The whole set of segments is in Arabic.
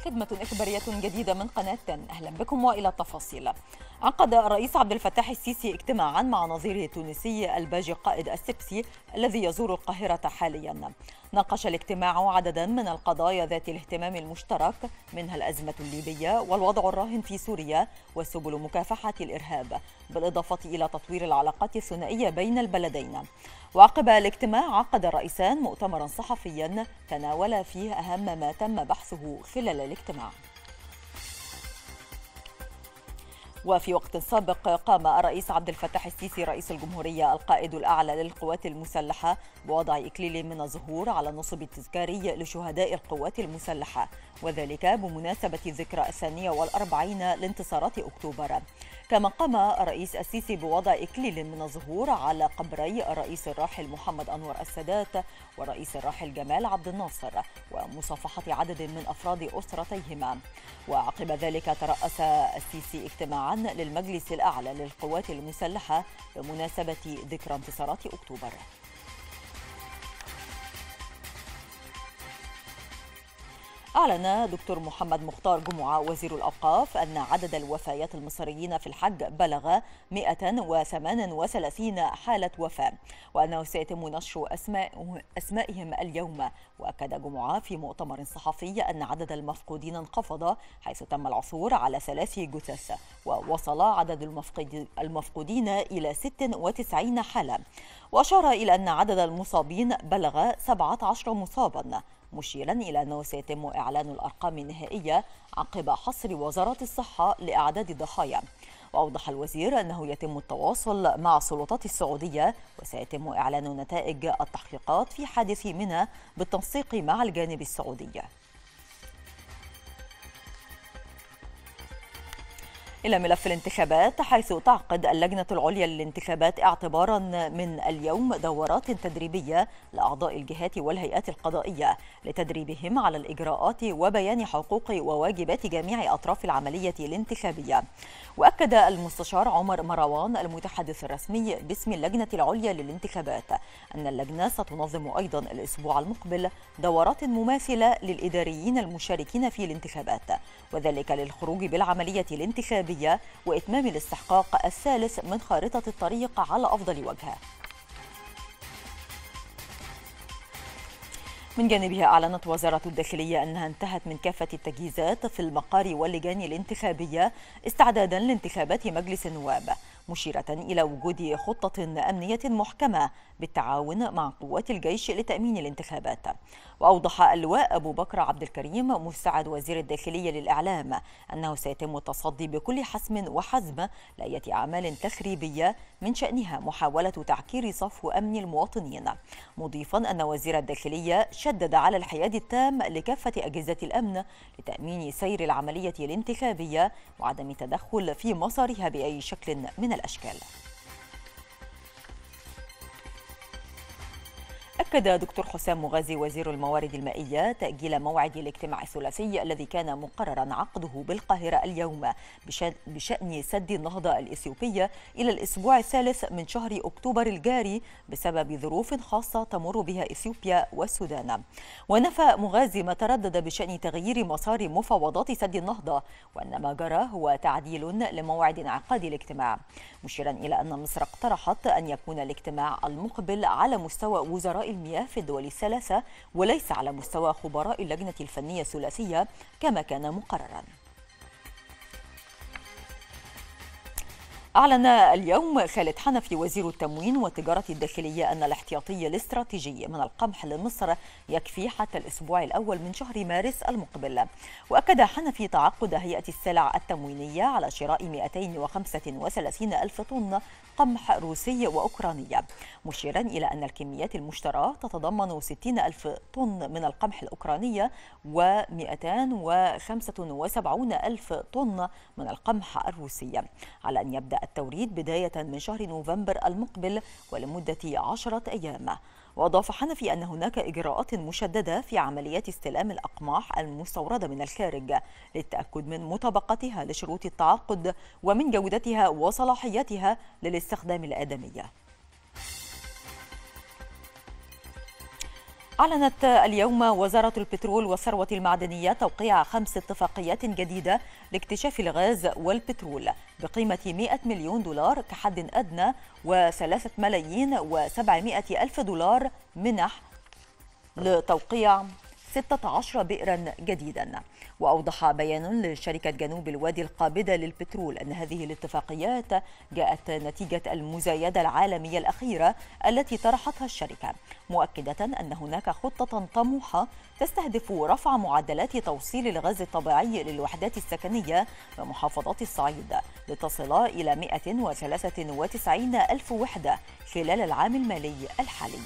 خدمة إخبارية جديدة من قناة 10. أهلا بكم وإلى التفاصيل. عقد الرئيس عبد الفتاح السيسي اجتماعا مع نظيره التونسي الباجي قائد السبسي الذي يزور القاهرة حاليا. ناقش الاجتماع عددا من القضايا ذات الاهتمام المشترك، منها الأزمة الليبية والوضع الراهن في سوريا وسبل مكافحة الإرهاب، بالإضافة إلى تطوير العلاقات الثنائية بين البلدين. وعقب الاجتماع عقد الرئيسان مؤتمرا صحفيا تناول فيه أهم ما تم بحثه خلال الاجتماع. وفي وقت سابق قام الرئيس عبد الفتاح السيسي رئيس الجمهورية القائد الأعلى للقوات المسلحة بوضع إكليل من الزهور على النصب التذكاري لشهداء القوات المسلحة، وذلك بمناسبة الذكرى 42 لانتصارات أكتوبر. كما قام الرئيس السيسي بوضع إكليل من الزهور على قبري الرئيس الراحل محمد أنور السادات والرئيس الراحل جمال عبد الناصر ومصافحة عدد من أفراد أسرتيهما. وعقب ذلك ترأس السيسي اجتماعا للمجلس الأعلى للقوات المسلحة بمناسبة ذكرى انتصارات أكتوبر. أعلن دكتور محمد مختار جمعة وزير الأوقاف أن عدد الوفيات المصريين في الحج بلغ 138 حالة وفاة، وأنه سيتم نشر أسمائهم اليوم. وأكد جمعة في مؤتمر صحفي أن عدد المفقودين انخفض، حيث تم العثور على 3 جثث، ووصل عدد المفقودين إلى 96 حالة. وأشار إلى أن عدد المصابين بلغ 17 مصابا، مشيرا إلى أنه سيتم إعلان الأرقام النهائية عقب حصر وزارة الصحة لأعداد الضحايا. وأوضح الوزير أنه يتم التواصل مع السلطات السعودية وسيتم إعلان نتائج التحقيقات في حادث منى بالتنسيق مع الجانب السعودي. إلى ملف الانتخابات، حيث تعقد اللجنة العليا للانتخابات اعتبارا من اليوم دورات تدريبية لأعضاء الجهات والهيئات القضائية لتدريبهم على الإجراءات وبيان حقوق وواجبات جميع أطراف العملية الانتخابية. وأكد المستشار عمر مروان المتحدث الرسمي باسم اللجنة العليا للانتخابات أن اللجنة ستنظم أيضا الأسبوع المقبل دورات مماثلة للإداريين المشاركين في الانتخابات، وذلك للخروج بالعملية الانتخابية وإتمام الاستحقاق الثالث من خارطة الطريق على أفضل وجه. من جانبها أعلنت وزارة الداخلية أنها انتهت من كافة التجهيزات في المقار واللجان الانتخابية استعدادا لانتخابات مجلس النواب، مشيرة إلى وجود خطة أمنية محكمة بالتعاون مع قوات الجيش لتأمين الانتخابات. وأوضح اللواء أبو بكر عبد الكريم مساعد وزير الداخلية للإعلام أنه سيتم التصدي بكل حسم وحزم لأية أعمال تخريبية من شأنها محاولة تعكير صفو أمن المواطنين، مضيفا أن وزير الداخلية شدد على الحياد التام لكافة أجهزة الأمن لتأمين سير العملية الانتخابية وعدم تدخل في مسارها بأي شكل من الأشكال. أكد دكتور حسام مغازي وزير الموارد المائية تأجيل موعد الاجتماع الثلاثي الذي كان مقررا عقده بالقاهرة اليوم بشأن سد النهضة الإثيوبية إلى الأسبوع الثالث من شهر أكتوبر الجاري بسبب ظروف خاصة تمر بها إثيوبيا والسودان. ونفى مغازي ما تردد بشأن تغيير مسار مفاوضات سد النهضة، وأن ما جرى هو تعديل لموعد انعقاد الاجتماع، مشيرا إلى أن مصر اقترحت أن يكون الاجتماع المقبل على مستوى وزراء المياه في الدول الثلاثة وليس على مستوى خبراء اللجنة الفنية الثلاثية كما كان مقررا. أعلن اليوم خالد حنفي وزير التموين والتجارة الداخلية أن الاحتياطي الاستراتيجي من القمح لمصر يكفي حتى الأسبوع الأول من شهر مارس المقبل. وأكد حنفي تعاقد هيئة السلع التموينية على شراء 235 ألف طن قمح روسي وأوكراني، مشيرا إلى أن الكميات المشتراه تتضمن 60 ألف طن من القمح الأوكراني و275 ألف طن من القمح الروسي، على أن يبدأ التوريد بداية من شهر نوفمبر المقبل ولمدة 10 أيام. وأضاف حنفي أن هناك إجراءات مشددة في عمليات استلام الأقماح المستوردة من الخارج للتأكد من مطابقتها لشروط التعاقد ومن جودتها وصلاحيتها للاستخدام الآدمي. أعلنت اليوم وزارة البترول والثروة المعدنية توقيع 5 اتفاقيات جديدة لاكتشاف الغاز والبترول بقيمة 100 مليون دولار كحد أدنى و3 ملايين و700 ألف دولار منح لتوقيع 16 بئرا جديدا. وأوضح بيان لشركة جنوب الوادي القابضة للبترول أن هذه الاتفاقيات جاءت نتيجة المزايدة العالمية الأخيرة التي طرحتها الشركة، مؤكدة أن هناك خطة طموحة تستهدف رفع معدلات توصيل الغاز الطبيعي للوحدات السكنية بمحافظات الصعيد لتصل إلى 193 ألف وحدة خلال العام المالي الحالي.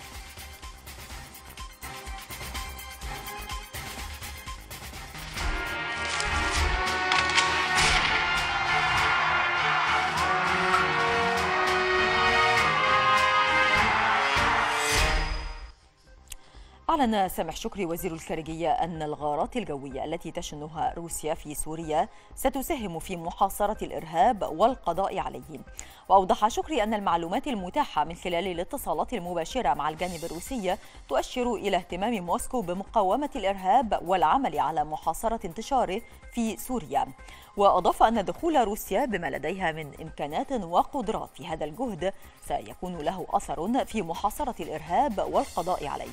أعلن سامح شكري وزير الخارجية أن الغارات الجوية التي تشنها روسيا في سوريا ستساهم في محاصرة الإرهاب والقضاء عليه. وأوضح شكري أن المعلومات المتاحة من خلال الاتصالات المباشرة مع الجانب الروسي تؤشر إلى اهتمام موسكو بمقاومة الإرهاب والعمل على محاصرة انتشاره في سوريا. وأضاف أن دخول روسيا بما لديها من إمكانات وقدرات في هذا الجهد سيكون له أثر في محاصرة الإرهاب والقضاء عليه.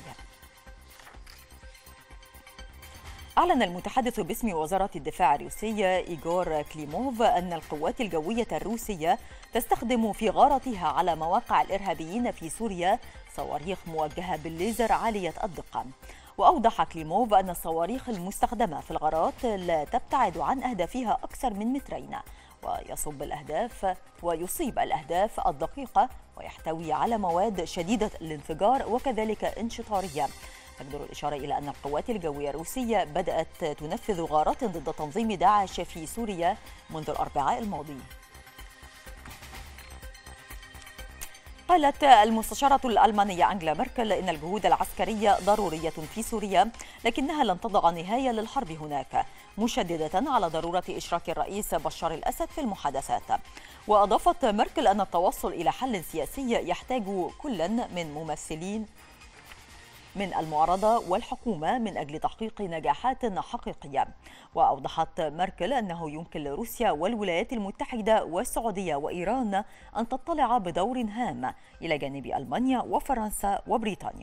أعلن المتحدث باسم وزارة الدفاع الروسية إيغور كليموف أن القوات الجوية الروسية تستخدم في غارتها على مواقع الإرهابيين في سوريا صواريخ موجهة بالليزر عالية الدقة. وأوضح كليموف أن الصواريخ المستخدمة في الغارات لا تبتعد عن أهدافها أكثر من مترين ويصيب الأهداف الدقيقة ويحتوي على مواد شديدة الانفجار وكذلك انشطارية. تقدر الإشارة إلى أن القوات الجوية الروسية بدأت تنفذ غارات ضد تنظيم داعش في سوريا منذ الأربعاء الماضي. قالت المستشارة الألمانية أنغيلا ميركل إن الجهود العسكرية ضرورية في سوريا لكنها لن تضع نهاية للحرب هناك، مشددة على ضرورة إشراك الرئيس بشار الأسد في المحادثات. وأضافت ميركل أن التوصل إلى حل سياسي يحتاج كل من ممثلين من المعارضة والحكومة من أجل تحقيق نجاحات حقيقية. وأوضحت ميركل أنه يمكن لروسيا والولايات المتحدة والسعودية وإيران أن تطلع بدور هام إلى جانب ألمانيا وفرنسا وبريطانيا.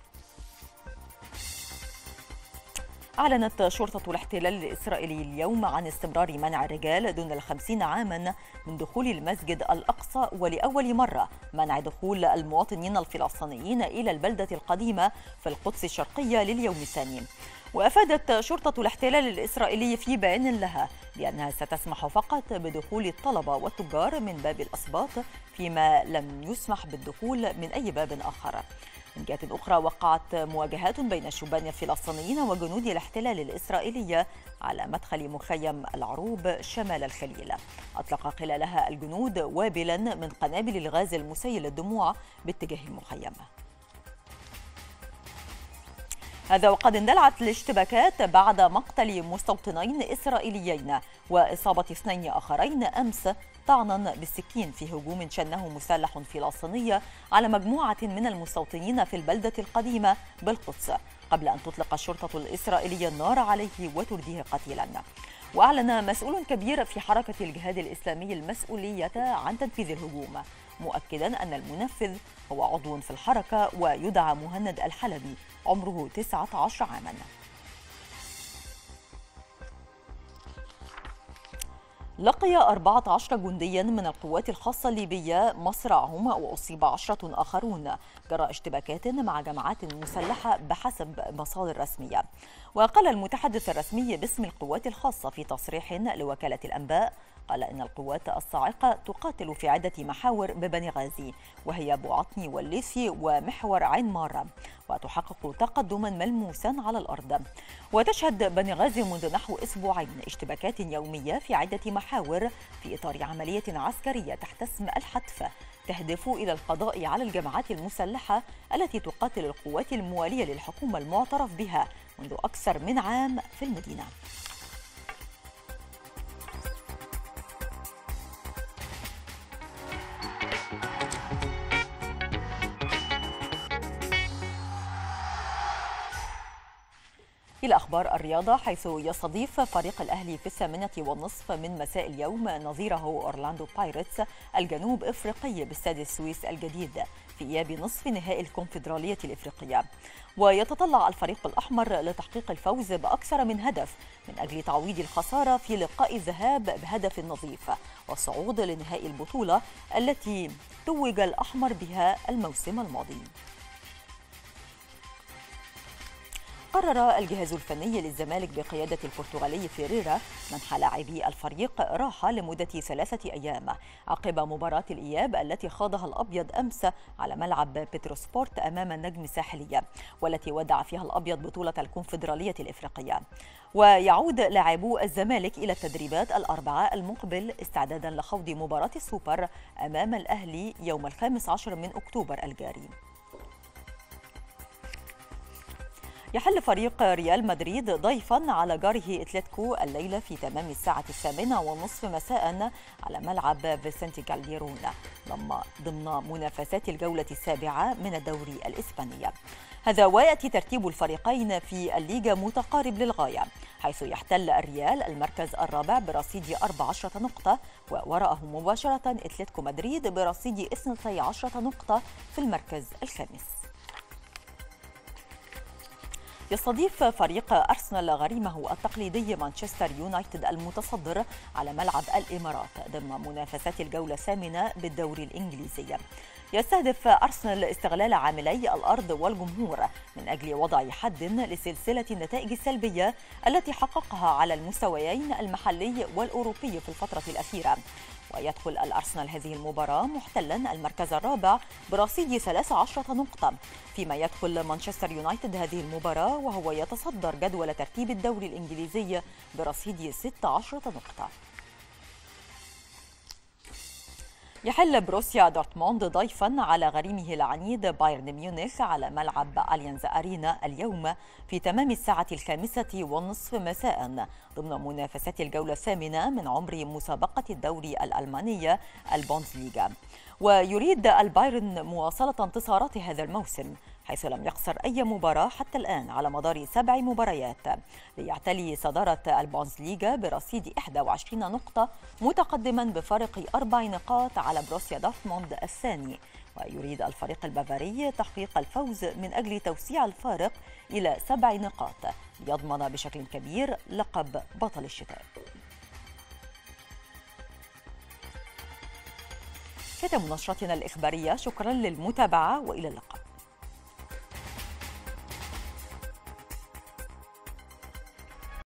أعلنت شرطة الاحتلال الإسرائيلي اليوم عن استمرار منع الرجال دون 50 عاما من دخول المسجد الأقصى، ولأول مرة منع دخول المواطنين الفلسطينيين إلى البلدة القديمة في القدس الشرقية لليوم الثاني. وأفادت شرطة الاحتلال الإسرائيلي في بيان لها بأنها ستسمح فقط بدخول الطلبة والتجار من باب الأسباط، فيما لم يسمح بالدخول من أي باب آخر. من جهة أخرى وقعت مواجهات بين الشبان الفلسطينيين وجنود الاحتلال الإسرائيلي على مدخل مخيم العروب شمال الخليل. أطلق خلالها الجنود وابلا من قنابل الغاز المسيل للدموع باتجاه المخيم. هذا وقد اندلعت الاشتباكات بعد مقتل مستوطنين إسرائيليين وإصابة 2 آخرين أمس طعنا بالسكين في هجوم شنه مسلح فلسطيني على مجموعة من المستوطنين في البلدة القديمة بالقدس، قبل أن تطلق الشرطة الإسرائيلية النار عليه وترديه قتيلا. وأعلن مسؤول كبير في حركة الجهاد الإسلامي المسؤولية عن تنفيذ الهجوم، مؤكدا أن المنفذ هو عضو في الحركة ويدعى مهند الحلبي عمره 19 عاما. لقي 14 جنديا من القوات الخاصة الليبية مصرعهم وأصيب 10 آخرون جراء اشتباكات مع جماعات مسلحة بحسب مصادر رسمية. وقال المتحدث الرسمي باسم القوات الخاصة في تصريح لوكالة الأنباء، قال إن القوات الصاعقة تقاتل في عدة محاور ببني غازي، وهي بوعطني والليثي ومحور عين مارة، وتحقق تقدما ملموسا على الأرض. وتشهد بني غازي منذ نحو أسبوعين اشتباكات يومية في عدة محاور في إطار عملية عسكرية تحت اسم الحتف تهدف إلى القضاء على الجماعات المسلحة التي تقاتل القوات الموالية للحكومة المعترف بها منذ أكثر من عام في المدينة. إلى أخبار الرياضة، حيث يستضيف فريق الأهلي في 8:30 من مساء اليوم نظيره أورلاندو بايرتس الجنوب إفريقي باستاد السويس الجديد في إياب نصف نهائي الكونفدرالية الإفريقية. ويتطلع الفريق الأحمر لتحقيق الفوز بأكثر من هدف من أجل تعويض الخسارة في لقاء الذهاب بهدف نظيف والصعود لنهائي البطولة التي توج الأحمر بها الموسم الماضي. قرر الجهاز الفني للزمالك بقيادة البرتغالي فيريرا منح لاعبي الفريق راحة لمدة 3 أيام عقب مباراة الإياب التي خاضها الأبيض أمس على ملعب بتروسبورت أمام النجم الساحلية، والتي ودع فيها الأبيض بطولة الكونفدرالية الإفريقية. ويعود لاعبو الزمالك إلى التدريبات الأربعاء المقبل استعدادا لخوض مباراة السوبر أمام الأهلي يوم 15 من أكتوبر الجاري. يحل فريق ريال مدريد ضيفا على جاره اتلتيكو الليلة في تمام الساعة 8:30 مساء على ملعب فيسنتي كالديرون ضمن منافسات الجولة السابعة من الدوري الإسباني. هذا ويأتي ترتيب الفريقين في الليغا متقارب للغاية، حيث يحتل الريال المركز الرابع برصيد 14 نقطة، ووراءه مباشرة اتلتيكو مدريد برصيد 12 نقطة في المركز الخامس. يستضيف فريق أرسنال غريمه التقليدي مانشستر يونايتد المتصدر على ملعب الإمارات ضمن منافسات الجولة الثامنة بالدوري الإنجليزي. يستهدف أرسنال استغلال عاملي الأرض والجمهور من أجل وضع حد لسلسلة النتائج السلبية التي حققها على المستويين المحلي والأوروبي في الفترة الأخيرة. ويدخل الأرسنال هذه المباراة محتلا المركز الرابع برصيد 13 نقطة، فيما يدخل مانشستر يونايتد هذه المباراة وهو يتصدر جدول ترتيب الدوري الإنجليزي برصيد 16 نقطة. يحل بروسيا دورتموند ضيفا على غريمه العنيد بايرن ميونخ على ملعب أليانز أرينا اليوم في تمام الساعة 5:30 مساء ضمن منافسات الجولة الثامنة من عمر مسابقة الدوري الألمانية البوندسليغا. ويريد البايرن مواصلة انتصارات هذا الموسم، حيث لم يخسر أي مباراة حتى الآن على مدار 7 مباريات، ليعتلي صدارة البوندسليغا برصيد 21 نقطة متقدما بفارق 4 نقاط على بروسيا دورتموند الثاني. ويريد الفريق البافاري تحقيق الفوز من أجل توسيع الفارق إلى 7 نقاط ليضمن بشكل كبير لقب بطل الشتاء. ختام نشرتنا الإخبارية، شكرا للمتابعة وإلى اللقاء.